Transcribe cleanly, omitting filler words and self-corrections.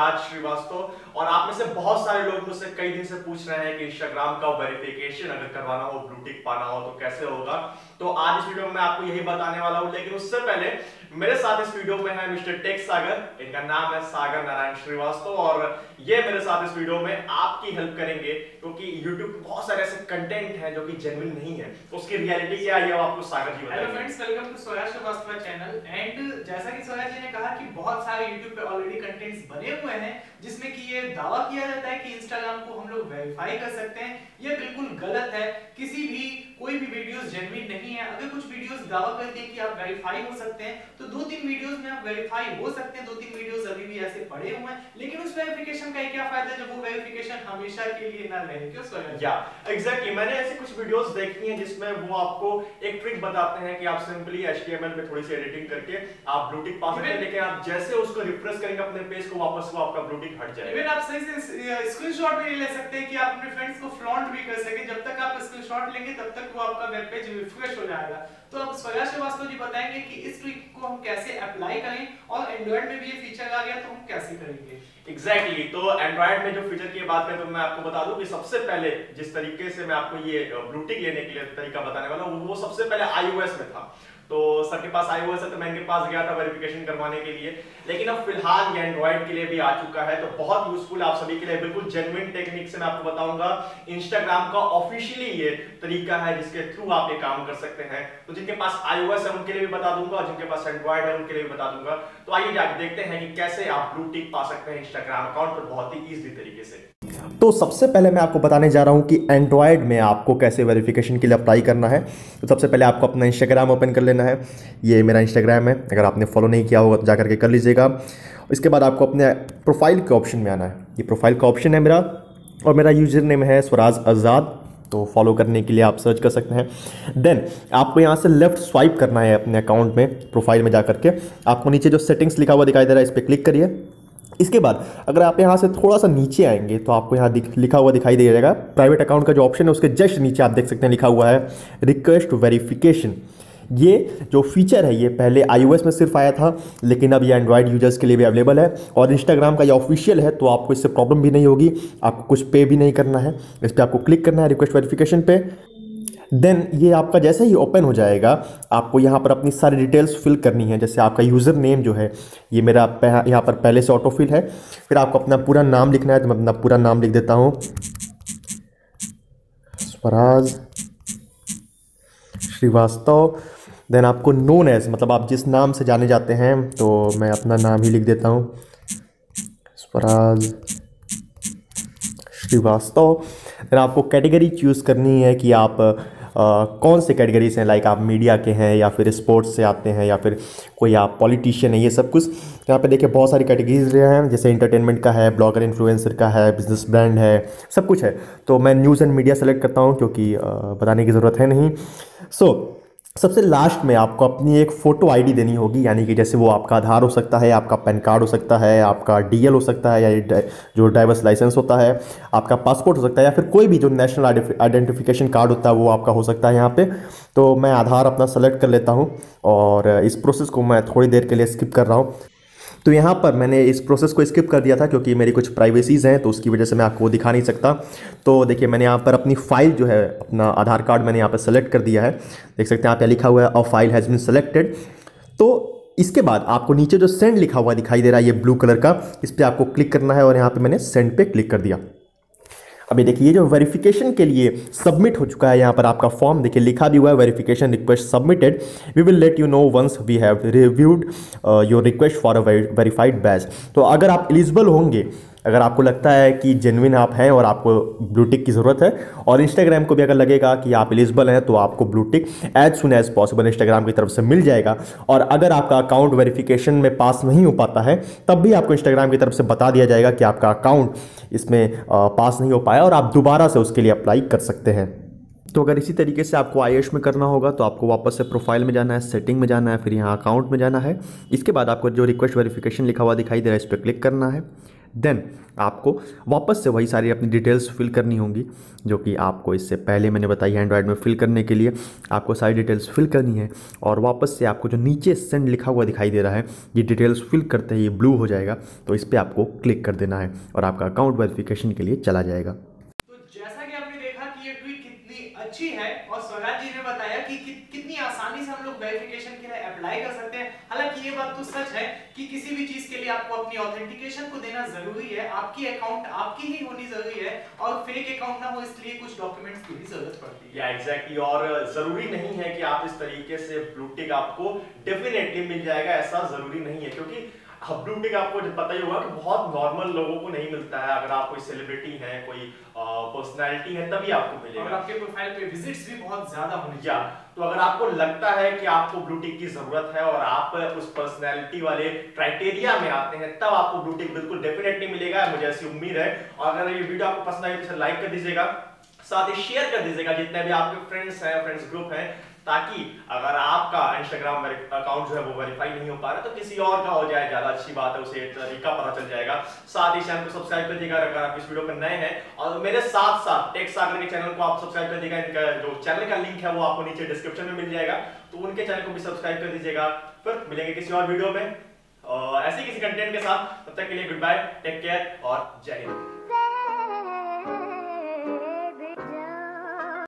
राज श्रीवास्तव। और आप में से बहुत सारे लोग मुझसे कई दिन से पूछ रहे हैं कि इंस्टाग्राम का वेरिफिकेशन अगर करवाना हो, ब्लू टिक पाना हो तो कैसे होगा। तो आज इस वीडियो में मैं आपको यही बताने वाला हूं, लेकिन उससे पहले मेरे साथ इस वीडियो में है मिस्टर टेक सागर। इनका नाम है सागर नारायण श्रीवास्तव और ये मेरे साथ इस वीडियो में आपकी हेल्प करेंगे, क्योंकि YouTube पे बहुत सारे ऐसे कंटेंट हैं जो कि जेन्युइन नहीं है। तो उसकी रियलिटी क्या है आपको सागर जी बताएंगे। Hello friends, welcome to Soya Srivastava channel. And जैसा कि सोया जी ने कहा कि बहुत सारे YouTube पे ऑलरेडी कंटेंट्स बने हुए हैं जिसमें कि ये दावा किया जाता है कि इंस्टाग्राम को हम लोग वेरीफाई कर सकते हैं। ये बिल्कुल गलत है। कोई भी वीडियोस जेन्युइन नहीं है। अगर कुछ वीडियोस दावा करते हैं कि आप वेरीफाई हो सकते हैं तो 2-3 वीडियोस में आप वेरीफाई हो सकते हैं। 2-3 वीडियोस अभी भी ऐसे पड़े हुए हैं, लेकिन उस वेरिफिकेशन का क्या फायदा जब वो वेरिफिकेशन हमेशा के लिए ना रहे। क्यों सोया? या एग्जैक्टली, मैंने ऐसे कुछ वीडियोस देखी हैं जिसमें वो आपको एक ट्रिक बताते हैं कि आप सिंपली HTML में थोड़ी सी एडिटिंग करके आप ब्लू टिक पा सकते हैं, लेकिन आप जैसे उसको रिफ्रेश करेंगे अपने पेज को, वापस वो आपका ब्लू टिक हट जाएगा। इवन आप सही से स्क्रीनशॉट भी ले सकते हैं कि आप अपने फ्रेंड्स को फ्लॉन्ट भी कर सकें। जब तक आप स्क्रीनशॉट लेंगे तब तक वो आपका वेब पेज रिफ्रेश हो जाएगा। तो अब सोया श्रीवास्तव जी बताएंगे कि इस ट्रिक को हम कैसे अप्लाई करें, और एंड्रॉइड में भी ये फीचर आ गया तो हम कैसे करेंगे। एग्जैक्टली तो एंड्रॉइड में जो फीचर की बात करें तो मैं आपको बता दूं कि सबसे पहले जिस तरीके से मैं आपको ये ब्लू टिक लेने के लिए तरीका बताने वाला हूं वो सबसे पहले iOS में था। तो सबके पास iOS है तो मैं इनके पास गया था वेरिफिकेशन करवाने के लिए, लेकिन अब फिलहाल ये एंड्रॉइड के लिए भी आ चुका है। तो बहुत यूजफुल है आप सभी के लिए, बिल्कुल जेन्युइन टेक्निक से मैं आपको बताऊंगा। इंस्टाग्राम का ऑफिशियली ये तरीका है जिसके थ्रू आप ये काम कर सकते हैं। तो जिनके पास iOS है उनके लिए भी बता दूंगा और जिनके पास एंड्रॉइड है उनके लिए भी बता दूंगा। तो आइए जाके देखते हैं कि कैसे आप ब्लू टिक पा सकते हैं इंस्टाग्राम अकाउंट पर बहुत ही ईजी तरीके से। तो सबसे पहले मैं आपको बताने जा रहा हूं कि एंड्रॉयड में आपको कैसे वेरिफिकेशन के लिए अप्लाई करना है। तो सबसे पहले आपको अपना इंस्टाग्राम ओपन कर लेना है। ये मेरा इंस्टाग्राम है, अगर आपने फॉलो नहीं किया होगा तो जाकर के कर लीजिएगा। इसके बाद आपको अपने प्रोफाइल के ऑप्शन में आना है। ये प्रोफाइल का ऑप्शन है मेरा, और मेरा यूजर नेम है स्वराज आज़ाद। तो फॉलो करने के लिए आप सर्च कर सकते हैं। देन आपको यहाँ से लेफ्ट स्वाइप करना है अपने अकाउंट में, प्रोफाइल में जाकर के आपको नीचे जो सेटिंग्स लिखा हुआ दिखाई दे रहा है इस पर क्लिक करिए। इसके बाद अगर आप यहाँ से थोड़ा सा नीचे आएंगे तो आपको यहाँ लिखा हुआ दिखाई दे जाएगा प्राइवेट अकाउंट का जो ऑप्शन है, उसके जस्ट नीचे आप देख सकते हैं लिखा हुआ है रिक्वेस्ट वेरिफिकेशन। ये जो फीचर है ये पहले iOS में सिर्फ आया था, लेकिन अब ये एंड्रॉयड यूजर्स के लिए भी अवेलेबल है। और इंस्टाग्राम का ये ऑफिशियल है, तो आपको इससे प्रॉब्लम भी नहीं होगी। आपको कुछ पे भी नहीं करना है। इस पर आपको क्लिक करना है रिक्वेस्ट वेरिफिकेशन पे। देन ये आपका जैसे ही ओपन हो जाएगा आपको यहाँ पर अपनी सारी डिटेल्स फिल करनी है। जैसे आपका यूज़र नेम जो है ये मेरा यहाँ पर पहले से ऑटो फिल है। फिर आपको अपना पूरा नाम लिखना है, तो मैं अपना पूरा नाम लिख देता हूँ, स्वराज श्रीवास्तव। देन आपको नोन एज, मतलब आप जिस नाम से जाने जाते हैं, तो मैं अपना नाम ही लिख देता हूँ, स्वराज श्रीवास्तव। देन आपको कैटेगरी चूज़ करनी है कि आप कौन से कैटेगरी से हैं, लाइक आप मीडिया के हैं या फिर स्पोर्ट्स से आते हैं या फिर कोई आप पॉलिटिशियन है, ये सब कुछ। यहाँ पे देखिए बहुत सारी कैटेगरीज हैं, जैसे इंटरटेनमेंट का है, ब्लॉगर इन्फ्लुएंसर का है, बिजनेस ब्रांड है, सब कुछ है। तो मैं न्यूज़ एंड मीडिया सेलेक्ट करता हूँ क्योंकि बताने की ज़रूरत है नहीं। सबसे लास्ट में आपको अपनी एक फ़ोटो आईडी देनी होगी, यानी कि जैसे वो आपका आधार हो सकता है, आपका पैन कार्ड हो सकता है, आपका DL हो सकता है, या जो ड्राइवर्स लाइसेंस होता है, आपका पासपोर्ट हो सकता है, या फिर कोई भी जो नेशनल आइडेंटिफिकेशन कार्ड होता है वो आपका हो सकता है यहाँ पे। तो मैं आधार अपना सेलेक्ट कर लेता हूँ और इस प्रोसेस को मैं थोड़ी देर के लिए स्किप कर रहा हूँ। तो यहाँ पर मैंने इस प्रोसेस को स्किप कर दिया था क्योंकि मेरी कुछ प्राइवेसीज़ हैं, तो उसकी वजह से मैं आपको दिखा नहीं सकता। तो देखिए मैंने यहाँ पर अपनी फ़ाइल जो है, अपना आधार कार्ड मैंने यहाँ पर सेलेक्ट कर दिया है। देख सकते हैं यहाँ पे लिखा हुआ है a file has been selected. तो इसके बाद आपको नीचे जो सेंड लिखा हुआ दिखाई दे रहा है ये ब्लू कलर का, इस पर आपको क्लिक करना है और यहाँ पर मैंने सेंड पे क्लिक कर दिया। अभी देखिए ये जो वेरिफिकेशन के लिए सबमिट हो चुका है, यहाँ पर आपका फॉर्म देखिए लिखा भी हुआ है, verification request submitted, we will let you know once we have reviewed your request for a verified badge. तो अगर आप एलिजिबल होंगे, अगर आपको लगता है कि जेन्युइन आप हैं और आपको ब्लू टिक की ज़रूरत है, और इंस्टाग्राम को भी अगर लगेगा कि आप एलिजिबल हैं, तो आपको blue tick as soon as possible Instagram की तरफ से मिल जाएगा। और अगर आपका अकाउंट वेरिफिकेशन में पास नहीं हो पाता है तब भी आपको इंस्टाग्राम की तरफ से बता दिया जाएगा कि आपका अकाउंट इसमें पास नहीं हो पाया और आप दोबारा से उसके लिए अप्लाई कर सकते हैं। तो अगर इसी तरीके से आपको आईएएस में करना होगा तो आपको वापस से प्रोफाइल में जाना है, सेटिंग में जाना है, फिर यहाँ अकाउंट में जाना है। इसके बाद आपको जो रिक्वेस्ट वेरिफिकेशन लिखा हुआ दिखाई दे रहा है इस पर क्लिक करना है। देन आपको वापस से वही सारी अपनी डिटेल्स फिल करनी होंगी जो कि आपको इससे पहले मैंने बताई है। एंड्रॉयड में फिल करने के लिए आपको सारी डिटेल्स फिल करनी है और वापस से आपको जो नीचे सेंड लिखा हुआ दिखाई दे रहा है, ये डिटेल्स फिल करते ही ये ब्लू हो जाएगा, तो इस पर आपको क्लिक कर देना है और आपका अकाउंट वेरिफिकेशन के लिए चला जाएगा। तो जैसा कि आपने देखा कि ये ट्वीट कितनी अच्छी है और स्वराज जी ने बताया कि कितनी आसानी से हम लोग वेरिफिकेशन के लिए अप्लाई कर सकते हैं। हालांकि ये बात तो सच है कि किसी भी चीज के लिए आपको अपनी ऑथेंटिकेशन को देना जरूरी है, आपकी अकाउंट आपकी ही होनी जरूरी है और फेक अकाउंट ना हो इसलिए कुछ डॉक्यूमेंट्स की भी जरूरत पड़ती है। या एग्जैक्टली, और जरूरी नहीं है कि आप इस तरीके से ब्लू टिक आपको डेफिनेटली मिल जाएगा, ऐसा जरूरी नहीं है, क्योंकि ब्लू टिक आपको पता ही होगा कि बहुत नॉर्मल लोगों को नहीं मिलता है। अगर आप कोई सेलिब्रिटी हैं, कोई पर्सनालिटी है, तभी आपको मिलेगा और आपके प्रोफाइल पे विजिट्स भी बहुत ज्यादा होने चाहिए। तो अगर आपको लगता है कि आपको ब्लू टिक की जरूरत है और आप उस पर्सनालिटी वाले क्राइटेरिया में आते हैं, तब आपको ब्लू टिक बिल्कुल डेफिनेटली मिलेगा, मुझे ऐसी उम्मीद है। और अगर ये वीडियो आपको पसंद आई तो लाइक कर दीजिएगा, साथ ही शेयर कर दीजिएगा जितने भी आपके फ्रेंड्स हैं, फ्रेंड्स ग्रुप हैं, ताकि अगर आपका इंस्टाग्राम अकाउंट जो है वो वेरीफाई नहीं हो पा रहा तो किसी और का हो जाए, ज्यादा अच्छी बात है, उसे तरीका पता चल जाएगा। साथ ही चैनल को सब्सक्राइब कर दीजिएगा अगर आप इस वीडियो पर नए हैं, और मेरे साथ साथ टेक सागर के चैनल को आप सब्सक्राइब कर दीजिएगा। इनका जो चैनल का लिंक है वो आपको नीचे डिस्क्रिप्शन में मिल जाएगा, तो उनके चैनल को भी सब्सक्राइब कर दीजिएगा। फिर मिलेंगे किसी और वीडियो में ऐसे ही किसी कंटेंट के साथ, तब तक के लिए गुड बाय, टेक केयर और जय हिंद।